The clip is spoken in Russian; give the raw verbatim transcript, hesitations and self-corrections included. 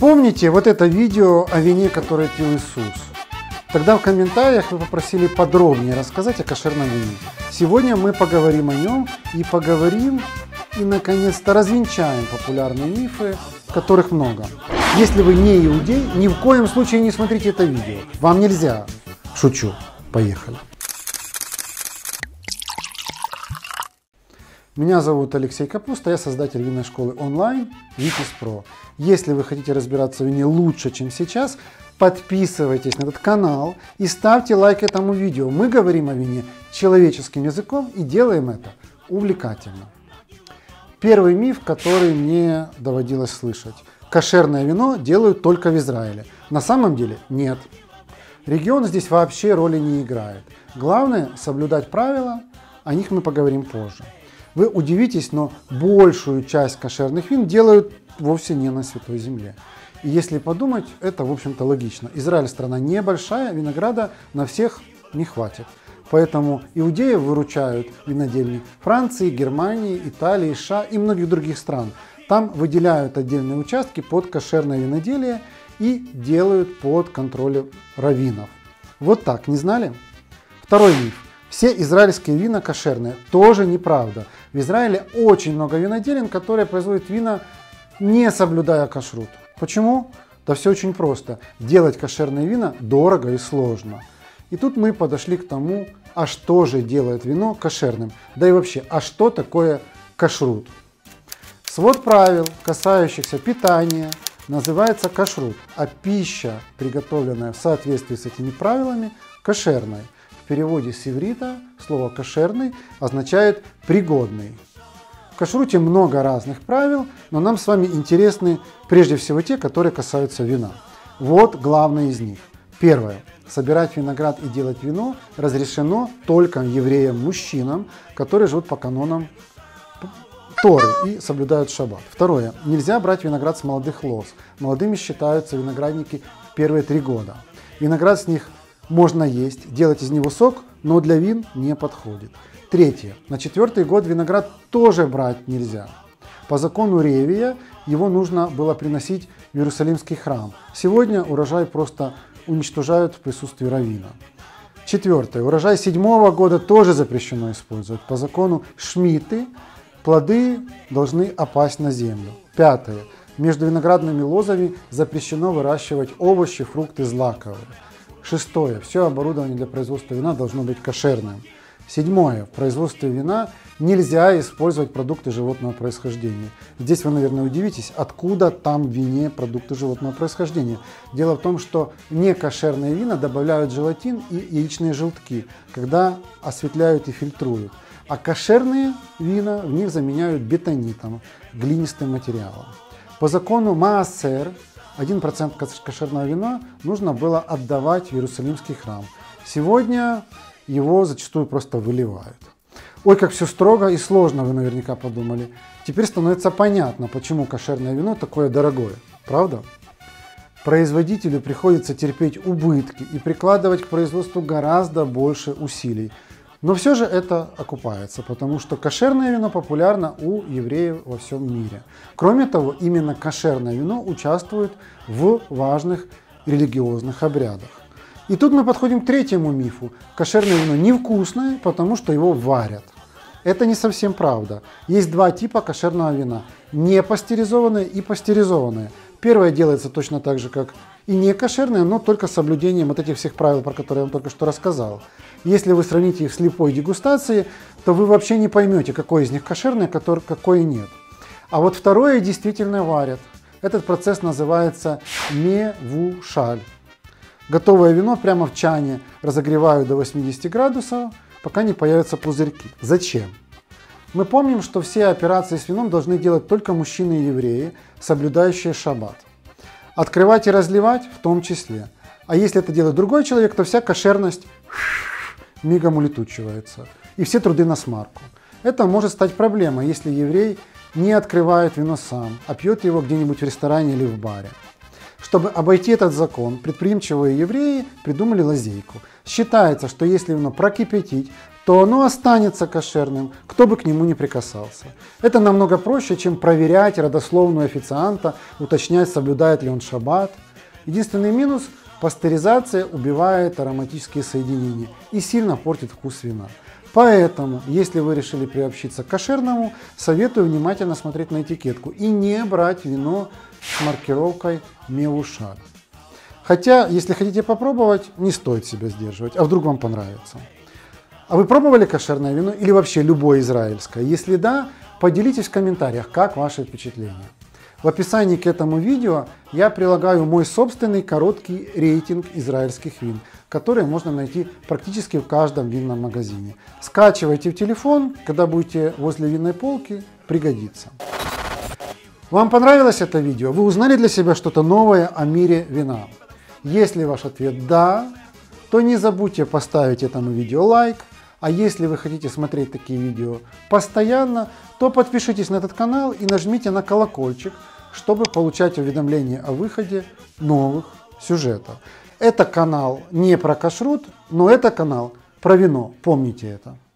Помните вот это видео о вине, которое пил Иисус? Тогда в комментариях вы попросили подробнее рассказать о кошерном вине. Сегодня мы поговорим о нем и поговорим и наконец-то развенчаем популярные мифы, которых много. Если вы не иудей, ни в коем случае не смотрите это видео. Вам нельзя. Шучу. Поехали. Меня зовут Алексей Капуста, я создатель винной школы онлайн Vitis Pro. Если вы хотите разбираться в вине лучше, чем сейчас, подписывайтесь на этот канал и ставьте лайк этому видео. Мы говорим о вине человеческим языком и делаем это увлекательно. Первый миф, который мне доводилось слышать. Кошерное вино делают только в Израиле. На самом деле нет. Регион здесь вообще роли не играет. Главное соблюдать правила, о них мы поговорим позже. Вы удивитесь, но большую часть кошерных вин делают вовсе не на Святой Земле. И если подумать, это в общем-то логично. Израиль страна небольшая, винограда на всех не хватит. Поэтому иудеев выручают винодельни Франции, Германии, Италии, США и многих других стран. Там выделяют отдельные участки под кошерное виноделие и делают под контролем раввинов. Вот так, не знали? Второй миф. Все израильские вина кошерные. Тоже неправда. В Израиле очень много виноделин, которые производят вина, не соблюдая кашрут. Почему? Да все очень просто. Делать кошерные вина дорого и сложно. И тут мы подошли к тому, а что же делает вино кошерным? Да и вообще, а что такое кашрут? Свод правил, касающихся питания, называется кашрут, а пища, приготовленная в соответствии с этими правилами, кошерной. В переводе с иврита слово «кошерный» означает «пригодный». В кашруте много разных правил, но нам с вами интересны прежде всего те, которые касаются вина. Вот главное из них. Первое. Собирать виноград и делать вино разрешено только евреям-мужчинам, которые живут по канонам Торы и соблюдают шаббат. Второе. Нельзя брать виноград с молодых лоз. Молодыми считаются виноградники в первые три года. Виноград с них можно есть, делать из него сок, но для вин не подходит. Третье. На четвертый год виноград тоже брать нельзя. По закону Ревия его нужно было приносить в Иерусалимский храм. Сегодня урожай просто уничтожают в присутствии раввина. Четвертое. Урожай седьмого года тоже запрещено использовать. По закону Шмиты плоды должны опасть на землю. Пятое. Между виноградными лозами запрещено выращивать овощи, фрукты злаковые. Шестое. Все оборудование для производства вина должно быть кошерным. Седьмое. В производстве вина нельзя использовать продукты животного происхождения. Здесь вы, наверное, удивитесь, откуда там в вине продукты животного происхождения. Дело в том, что некошерные вина добавляют желатин и яичные желтки, когда осветляют и фильтруют. А кошерные вина в них заменяют бетонитом, глинистым материалом. По закону Маасер один процент кошерного вина нужно было отдавать в Иерусалимский храм. Сегодня его зачастую просто выливают. Ой, как все строго и сложно, вы наверняка подумали. Теперь становится понятно, почему кошерное вино такое дорогое. Правда? Производителю приходится терпеть убытки и прикладывать к производству гораздо больше усилий. Но все же это окупается, потому что кошерное вино популярно у евреев во всем мире. Кроме того, именно кошерное вино участвует в важных религиозных обрядах. И тут мы подходим к третьему мифу. Кошерное вино невкусное, потому что его варят. Это не совсем правда. Есть два типа кошерного вина. Непастеризованное и пастеризованное. Первое делается точно так же, как и не кошерное, но только с соблюдением вот этих всех правил, про которые я вам только что рассказал. Если вы сравните их с слепой дегустацией, то вы вообще не поймете, какое из них кошерное, какое нет. А вот второе действительно варят. Этот процесс называется мевушаль. Готовое вино прямо в чане разогревают до восьмидесяти градусов, пока не появятся пузырьки. Зачем? Мы помним, что все операции с вином должны делать только мужчины и евреи, соблюдающие шаббат. Открывать и разливать в том числе. А если это делает другой человек, то вся кошерность мигом улетучивается. И все труды на смарку. Это может стать проблемой, если еврей не открывает вино сам, а пьет его где-нибудь в ресторане или в баре. Чтобы обойти этот закон, предприимчивые евреи придумали лазейку. Считается, что если вино прокипятить, то оно останется кошерным, кто бы к нему ни прикасался. Это намного проще, чем проверять родословную официанта, уточнять, соблюдает ли он шаббат. Единственный минус – пастеризация убивает ароматические соединения и сильно портит вкус вина. Поэтому, если вы решили приобщиться к кошерному, советую внимательно смотреть на этикетку и не брать вино с маркировкой «Мевушат». Хотя, если хотите попробовать, не стоит себя сдерживать, а вдруг вам понравится. А вы пробовали кошерное вино или вообще любое израильское? Если да, поделитесь в комментариях, как ваши впечатления. В описании к этому видео я прилагаю мой собственный короткий рейтинг израильских вин, которые можно найти практически в каждом винном магазине. Скачивайте в телефон, когда будете возле винной полки, пригодится. Вам понравилось это видео? Вы узнали для себя что-то новое о мире вина? Если ваш ответ «да», то не забудьте поставить этому видео лайк. А если вы хотите смотреть такие видео постоянно, то подпишитесь на этот канал и нажмите на колокольчик, чтобы получать уведомления о выходе новых сюжетов. Это канал не про кашрут, но это канал про вино. Помните это.